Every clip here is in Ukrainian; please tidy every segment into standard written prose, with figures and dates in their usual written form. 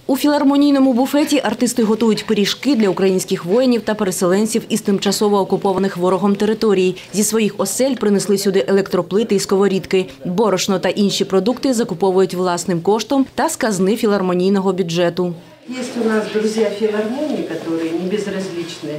У філармонійному буфеті артисти готують пиріжки для українських воїнів та переселенців із тимчасово окупованих ворогом територій. Зі своїх осель принесли сюди електроплити і сковорідки. Борошно та інші продукти закуповують власним коштом та з казни філармонійного бюджету. Є у нас друзі філармонії, які не безразличні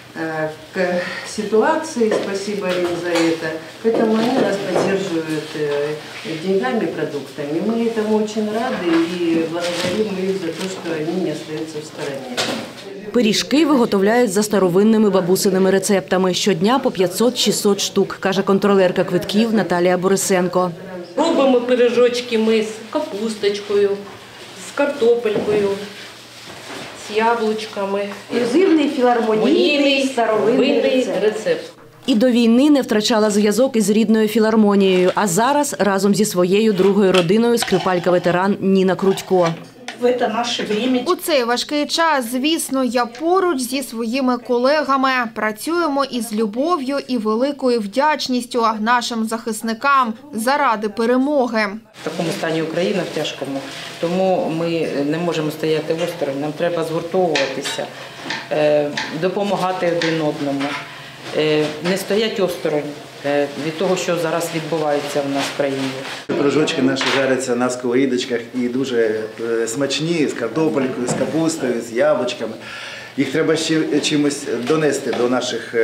к ситуации, спасибо им за это. Поэтому они нас поддерживают деньгами, продуктами. Мы этому очень рады и благодарим их за то, что они не остаются в стороне. Пиріжки виготовляють за старовинними бабусиними рецептами. Щодня по 500-600 штук, каже контролерка квитків Наталія Борисенко. Робимо пиріжочки ми з капусточкою, з картопелькою, з яблучками. Ексклюзивний філармонійний старовинний рецепт. І до війни не втрачала зв'язок із рідною філармонією, а зараз разом зі своєю другою родиною скрипалька-ветеран Ніна Крутько. У цей важкий час, звісно, я поруч зі своїми колегами. Працюємо із любов'ю і великою вдячністю нашим захисникам заради перемоги. В такому стані Україна в тяжкому, тому ми не можемо стояти осторонь, нам треба згуртовуватися, допомагати один одному, не стояти осторонь від того, що зараз відбувається в нас в країні. Пирожочки наші жаряться на сковорідочках і дуже смачні, з картопелькою, з капустою, з яблучками. Їх треба ще чимось донести до наших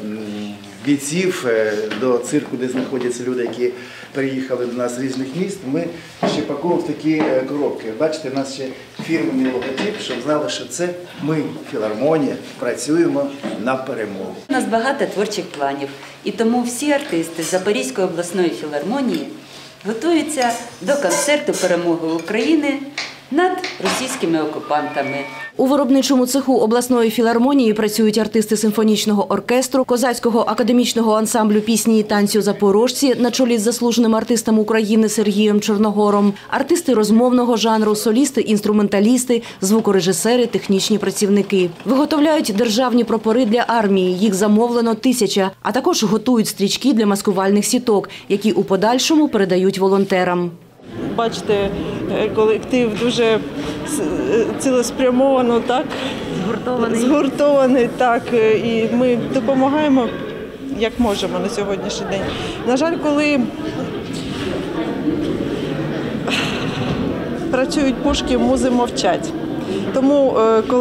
бійців, до цирку, де знаходяться люди, які приїхали до нас з різних міст. Ми ще пакуємо в такі коробки. Бачите, у нас ще фірменний логотип, щоб знали, що це ми, філармонія, працюємо на перемогу. У нас багато творчих планів, і тому всі артисти Запорізької обласної філармонії готуються до концерту перемоги України над російськими окупантами. У виробничому цеху обласної філармонії працюють артисти симфонічного оркестру, козацького академічного ансамблю пісні і танцю «Запорожці» на чолі з заслуженим артистом України Сергієм Чорногором, артисти розмовного жанру, солісти, інструменталісти, звукорежисери, технічні працівники. Виготовляють державні прапори для армії, їх замовлено 1000, а також готують стрічки для маскувальних сіток, які у подальшому передають волонтерам. Бачите, колектив дуже цілеспрямовано, так, згуртований, так, і ми допомагаємо, як можемо на сьогоднішній день. На жаль, коли працюють пушки, музи мовчать. Тому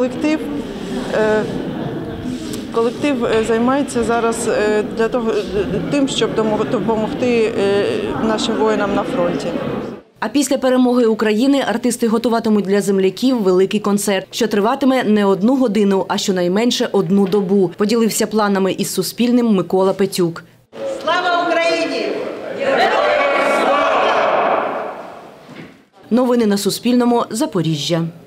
колектив займається зараз тим, щоб допомогти нашим воїнам на фронті. А після перемоги України артисти готуватимуть для земляків великий концерт, що триватиме не 1 годину, а щонайменше 1 добу. Поділився планами із Суспільним Микола Петюк. Слава Україні! Новини на Суспільному. Запоріжжя.